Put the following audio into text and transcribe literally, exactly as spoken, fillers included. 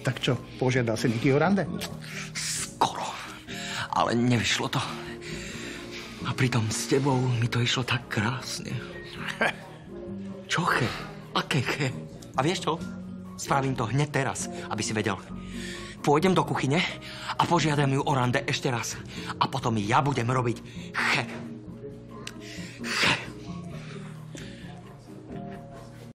Tak čo, požiadal si Niky o rande? Skoro. Ale nevyšlo to. A pritom s tebou mi to išlo tak krásne. Čo che? Aké che? A vieš čo? Spravím to hneď teraz, aby si vedel. Pôjdem do kuchyne a požiadam ju o rande ešte raz. A potom ja budem robiť che. Che.